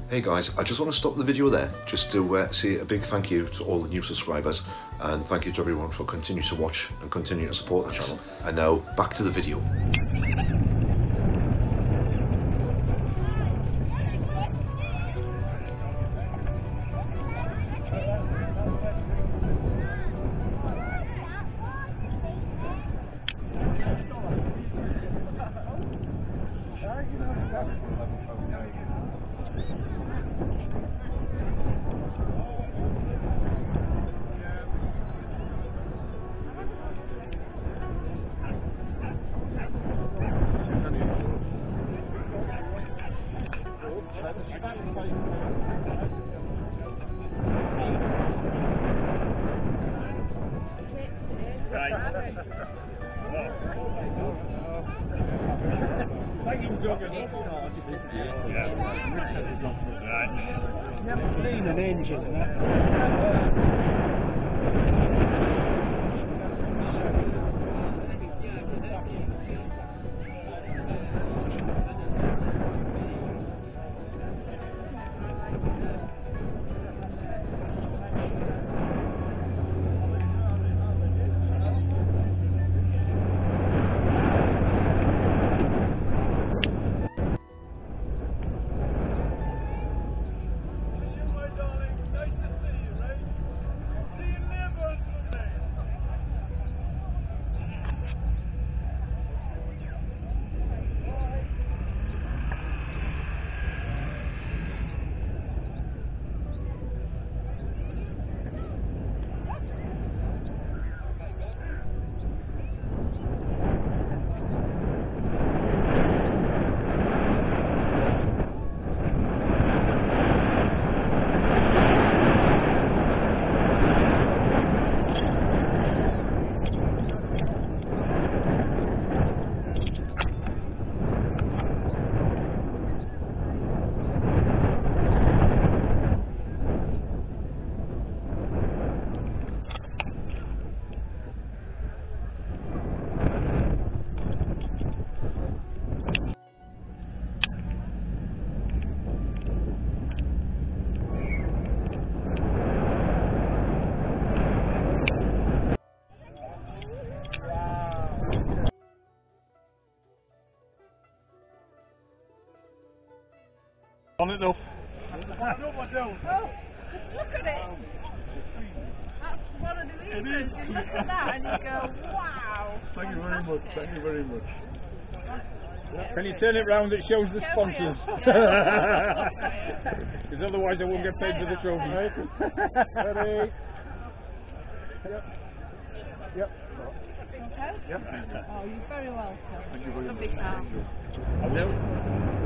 Hey guys, I just want to stop the video there just to say a big thank you to all the new subscribers, and thank you to everyone for continuing to watch and continue to support the channel. And now back to the video. Never seen an engine. On it up. Oh, look at it. That's one of the reasons. You look at that and you go, wow. Thank you very much. Thank you very much. Can you turn it round? It shows the sponsors. Because otherwise I won't get paid for the trophy. Ready? Yep. Yep. Okay? Yep. Oh, you're very welcome. Thank you very much. Lovely car. I will.